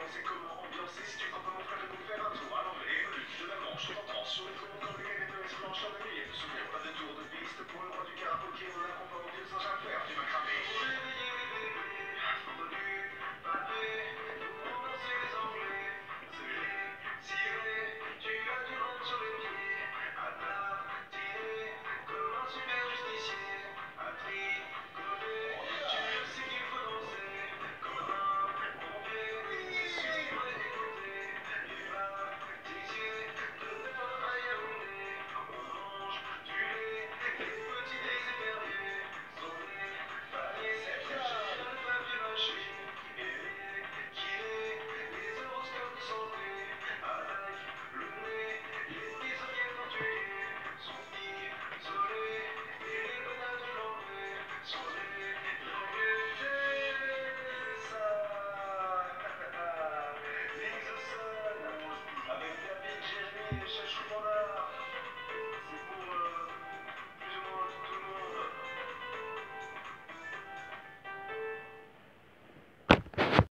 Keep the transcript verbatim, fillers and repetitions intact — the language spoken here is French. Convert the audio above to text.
c'est comment ambiancer. Si tu crois pas mon frère, je vais nous faire un tour à l'envers. De la manche, on t'entend sur les comptes comme les gars de S blanche en nuit. Et souviens pas de tour de piste pour le roi du karaoké. On l'accompagne au vieux Saint-Jacques-Fer. Tu m'as cramé. Avec la petite Jérémy, le cherche